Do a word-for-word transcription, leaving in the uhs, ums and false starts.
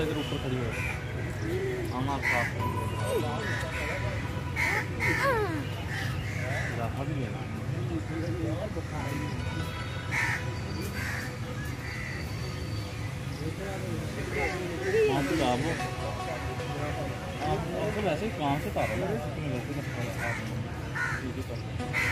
इधर ऊपर खड़ी हो हमारे साथ राहा भी लेना हाँ तो आप आप वैसे ही काम से तारा